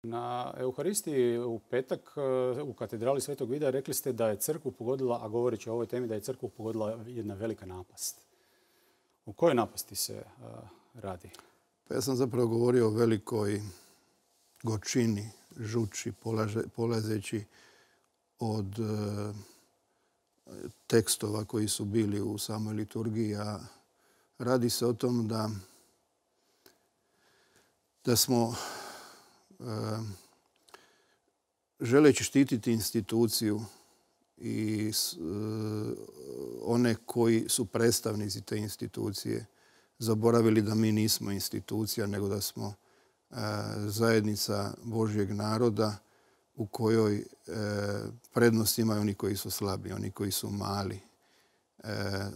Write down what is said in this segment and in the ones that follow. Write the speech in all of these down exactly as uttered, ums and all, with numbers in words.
Na Euharistiji u petak u katedrali Svetog Vida rekli ste da je crkvu pogodila, a govoreći o ovoj temi, da je crkvu pogodila jedna velika napast. O kojoj napasti se uh, radi? Pa ja sam zapravo govorio o velikoj gorčini, žuči, polaže, polazeći od uh, tekstova koji su bili u samoj liturgiji, a radi se o tom da, da smo uh, želeći štititi instituciju i uh, one koji su predstavnici te institucije zaboravili da mi nismo institucija, nego da smo uh, zajednica Božjeg naroda u kojoj e, prednost imaju oni koji su slabi, oni koji su mali. E,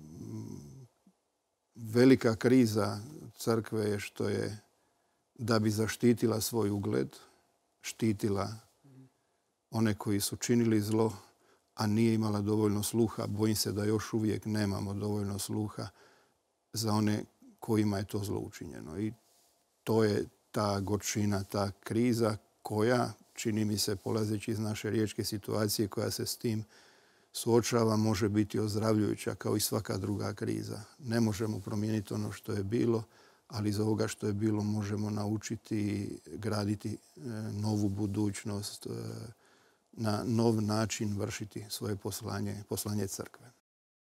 velika kriza crkve je što je, da bi zaštitila svoj ugled, štitila one koji su činili zlo, a nije imala dovoljno sluha. Bojim se da još uvijek nemamo dovoljno sluha za one kojima je to zlo učinjeno. I to je ta gorčina, ta kriza koja, čini mi se, polazeći iz naše riječke situacije koja se s tim suočava, može biti ozdravljujuća kao i svaka druga kriza. Ne možemo promijeniti ono što je bilo, ali iz ovoga što je bilo možemo naučiti i graditi novu budućnost, na nov način vršiti svoje poslanje, poslanje crkve.